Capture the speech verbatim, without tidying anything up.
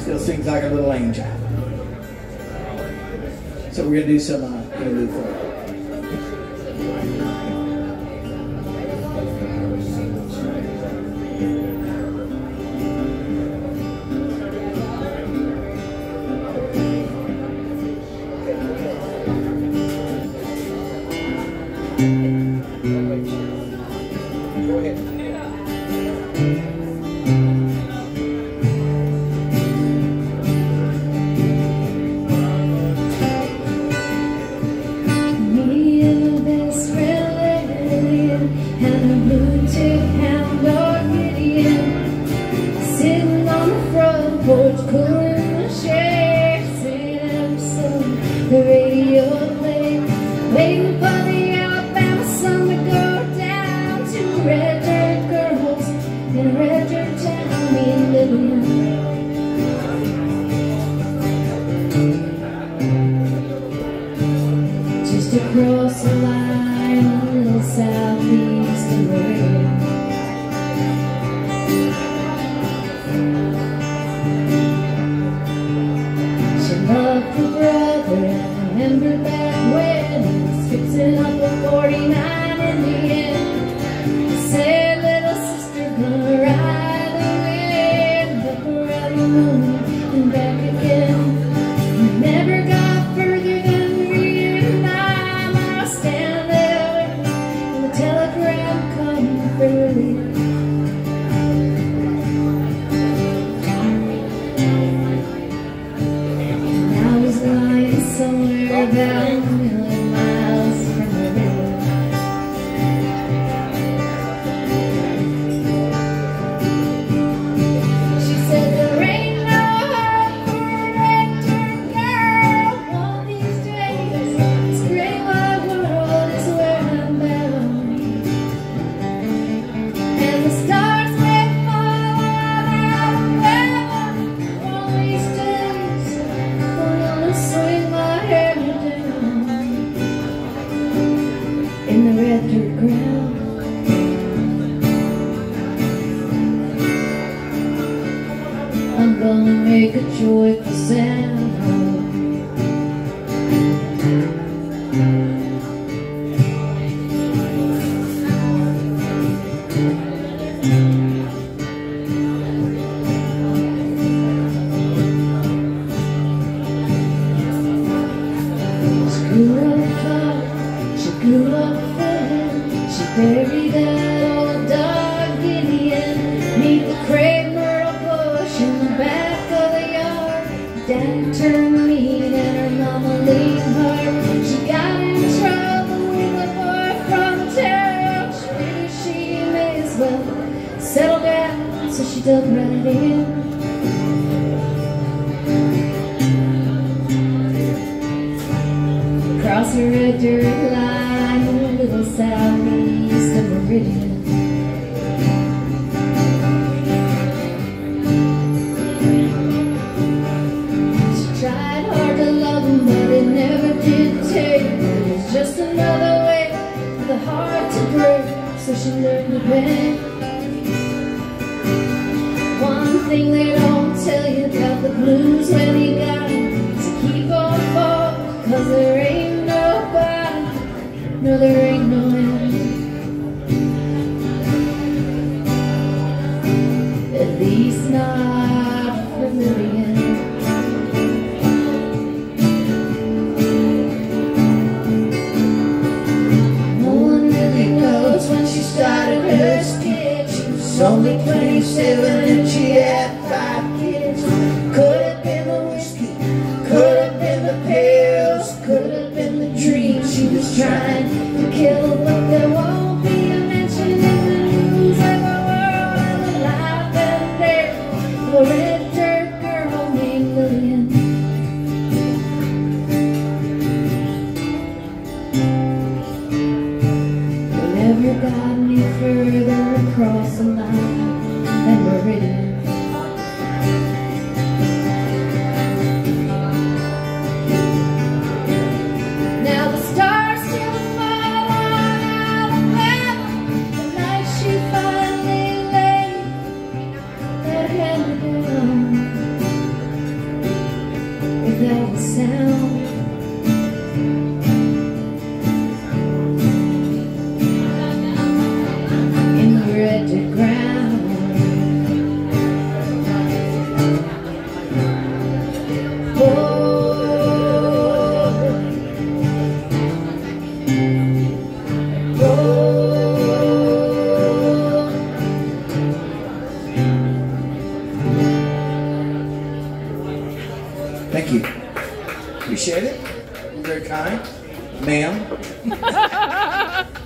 still sings like a little angel. So we're going to do some uh, interlude for her. Go ahead. Just across the line, a little southeast of Maria. She loved her brother and remembered back when he was fixing up a forty-nine in the end. Said, little sister, gonna ride the wind up around the moon and back again. Never got further than reading nine. I stand there and the telegram come early. Now he's lying somewhere down a million miles from the river. She said there ain't no hope for a red-turned girl. One of these days, this great wide world is where I'm bound. And the stars may fall out of heaven. One of these days, I'm gonna swing my hair down in the red dirt ground. I'm gonna make a joyful sound. She grew up fine, she grew up thin. She buried that old dog Gideon neath the crepe myrtle bush in the back of the yard. Daddy turned mean and her mama leaned hard. She got in trouble with a boy from town. She figured she may as well settle down, so she dug right in. Across the red dirt line, a little southeast of Meridian. She tried hard to love him, but it never did take. It was just another way for the heart to break, so she learned to bend. One thing they don't tell you about the blues when you got it is to keep on falling, 'cause there ain't nobody, no there ain't no end. At least not for Lillian. No one really knows when she started her skit. She was only twenty-seven and she had five kids. Could have been the whiskey, could have been the pills, could have been the dream she was trying to kill. But there won't be a mention in the news of the world and the life and death of a red dirt girl named Lillian. We never got any further across the line than Meridian. Now the stars still fall on Alabama the night she finally laid that hand down. the sound. In the wretched ground. Oh, oh. Thank you. Appreciate it. You're very kind. Ma'am.